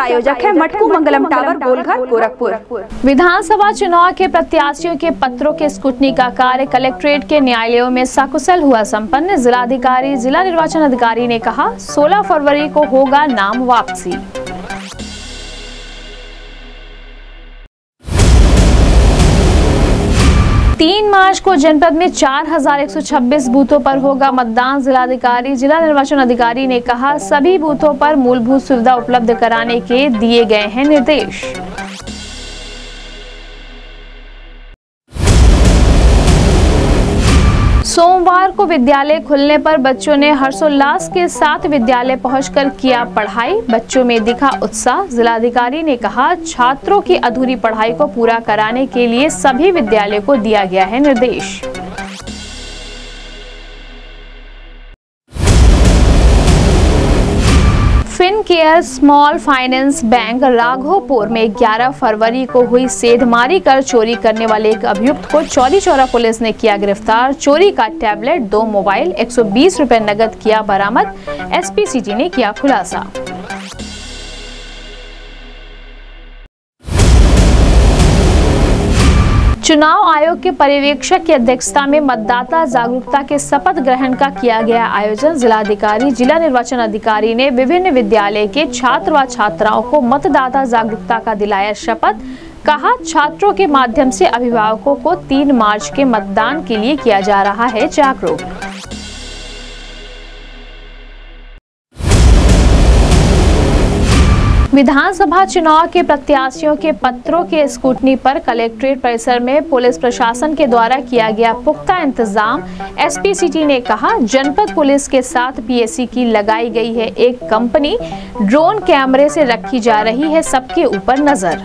प्रायोजक है मटकू मंगलम टावर, गोलघर, गोरखपुर। विधानसभा चुनाव के प्रत्याशियों के पत्रों के स्क्रूटनी का कार्य कलेक्ट्रेट के न्यायालयों में सकुशल हुआ संपन्न। जिलाधिकारी, जिला निर्वाचन अधिकारी ने कहा 16 फरवरी को होगा नाम वापसी। तीन मार्च को जनपद में 4126 बूथों पर होगा मतदान। जिलाधिकारी, जिला निर्वाचन अधिकारी ने कहा सभी बूथों पर मूलभूत सुविधा उपलब्ध कराने के दिए गए हैं निर्देश। सोमवार को विद्यालय खुलने पर बच्चों ने हर्षोल्लास के साथ विद्यालय पहुंचकर किया पढ़ाई। बच्चों में दिखा उत्साह। जिलाधिकारी ने कहा छात्रों की अधूरी पढ़ाई को पूरा कराने के लिए सभी विद्यालयों को दिया गया है निर्देश। Fincare small finance bank Raghopur में 11 फरवरी को हुई सेंधमारी कर चोरी करने वाले एक अभियुक्त को चौरी चौरा पुलिस ने किया गिरफ्तार। चोरी का टैबलेट, 2 मोबाइल, 120 रुपए नकद किया बरामद। एसपी सिटी ने किया खुलासा। चुनाव आयोग के पर्यवेक्षक की अध्यक्षता में मतदाता जागरूकता के शपथ ग्रहण का किया गया आयोजन। जिलाधिकारी, जिला निर्वाचन अधिकारी ने विभिन्न विद्यालय के छात्र व छात्राओं को मतदाता जागरूकता का दिलाया शपथ। कहा छात्रों के माध्यम से अभिभावकों को 3 मार्च के मतदान के लिए किया जा रहा है जागरूक। विधानसभा चुनाव के प्रत्याशियों के पत्रों के स्क्रूटनी पर कलेक्ट्रेट परिसर में पुलिस प्रशासन के द्वारा किया गया पुख्ता इंतजाम। एसपी सिटी ने कहा जनपद पुलिस के साथ पीएससी की लगाई गई है एक कंपनी। ड्रोन कैमरे से रखी जा रही है सबके ऊपर नजर।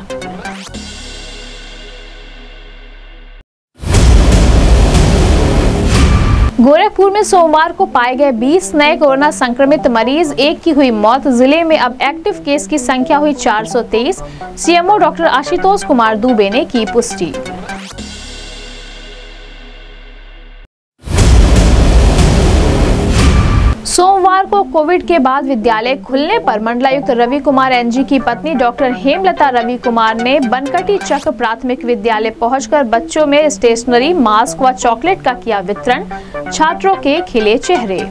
गोरखपुर में सोमवार को पाए गए 20 नए कोरोना संक्रमित मरीज, 1 की हुई मौत। जिले में अब एक्टिव केस की संख्या हुई 423। सीएमओ डॉक्टर आशुतोष कुमार दुबे ने की पुष्टि। सोमवार को कोविड के बाद विद्यालय खुलने पर मंडलायुक्त रवि कुमार एनजी की पत्नी डॉक्टर हेमलता रवि कुमार ने बनकटी चक प्राथमिक विद्यालय पहुंचकर बच्चों में स्टेशनरी, मास्क व चॉकलेट का किया वितरण। छात्रों के खिले चेहरे।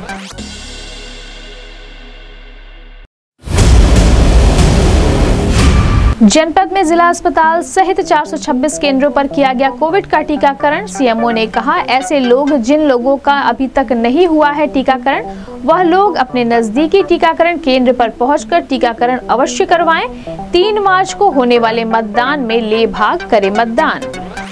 जनपद में जिला अस्पताल सहित 426 केंद्रों पर किया गया कोविड का टीकाकरण। सीएमओ ने कहा ऐसे लोग जिन लोगों का अभी तक नहीं हुआ है टीकाकरण, वह लोग अपने नजदीकी टीकाकरण केंद्र पर पहुंचकर टीकाकरण अवश्य करवाएं। 3 मार्च को होने वाले मतदान में ले भाग, करें मतदान।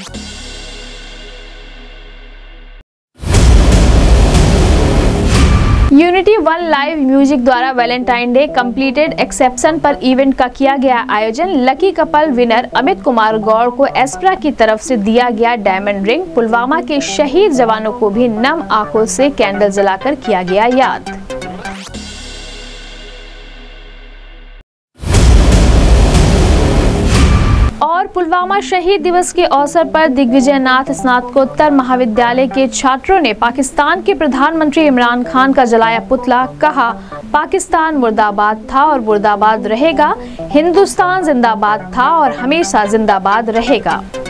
यूनिटी 1 लाइव म्यूजिक द्वारा वैलेंटाइन डे कंप्लीटेड एक्सेप्शन पर इवेंट का किया गया आयोजन। Lucky couple winner Amit Kumar Gaur को एस्प्रा की तरफ से दिया गया डायमंड रिंग। पुलवामा के शहीद जवानों को भी नम आंखों से कैंडल जलाकर किया गया याद। और पुलवामा शहीद दिवस के अवसर पर दिग्विजयनाथ स्नातकोत्तर महाविद्यालय के छात्रों ने पाकिस्तान के प्रधानमंत्री इमरान खान का जलाया पुतला। कहा पाकिस्तान मुर्दाबाद था और मुर्दाबाद रहेगा, हिंदुस्तान जिंदाबाद था और हमेशा जिंदाबाद रहेगा।